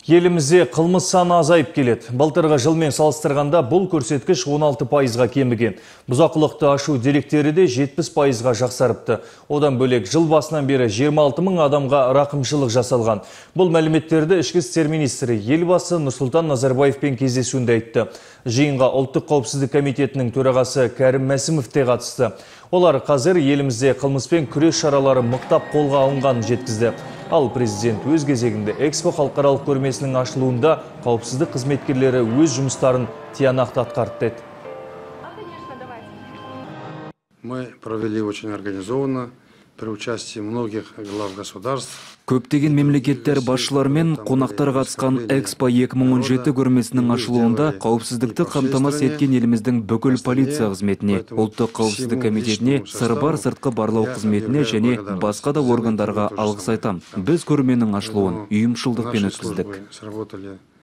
Елімізде қылмыс саны азайып келеді. Былтырғы жылмен салыстырғанда бұл көрсеткіш 16%-ға кеміген. Бұзақылықты ашу деректері де 70%-ға жақсарыпты. Одан бөлек жыл басынан бері 26 мың адамға рақымшылық жасалған. Бұл мәліметтерді ішкі істер министрі елбасы Нұрсұлтан Назарбаевпен кездесуінде айтты. Жиынға ұлттық қауіпсіздік комитетінің төрағасы Кәрім Мәсімов те қатысты. Олар қазір елімізде қылмыспен күрес шаралары мықтап қолға алынғанын жеткізді. Ал президент өз кезегінде Экспо халықаралық көрмесінің ашылуында қауіпсіздік қызметкерлері өз жұмыстарын тиянақты атқарды деді. Мы провели очень организованно при участии многих глав государств. Көптеген мемлекеттер басшылары мен қонақтар қатысқан Экспо 2017 көрмесінің ашылуында қауіпсіздікті қамтамасыз еткен еліміздің бүкіл полиция қызметіне, ұлттық қауіпсіздік комитетіне, сырбар сыртқы барлау қызметіне және басқа да органдарға алғыс айтам. Біз көрменің ашылуын ұйымшылдықпен өткіздік.